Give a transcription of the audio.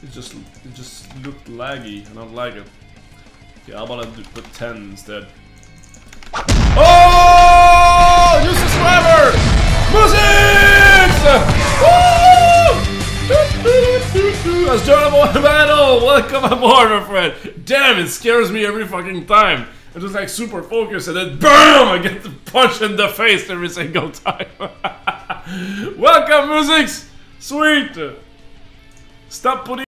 It just looked laggy. I don't like it. Okay, I'm gonna put 10 instead. Oh! New subscriber! Music! That's Jonathan Battle! Welcome aboard, my friend! Damn, it scares me every fucking time. I'm just like super focused and then BAM! I get the punch in the face every single time. Welcome, Musics! Sweet! Stop putting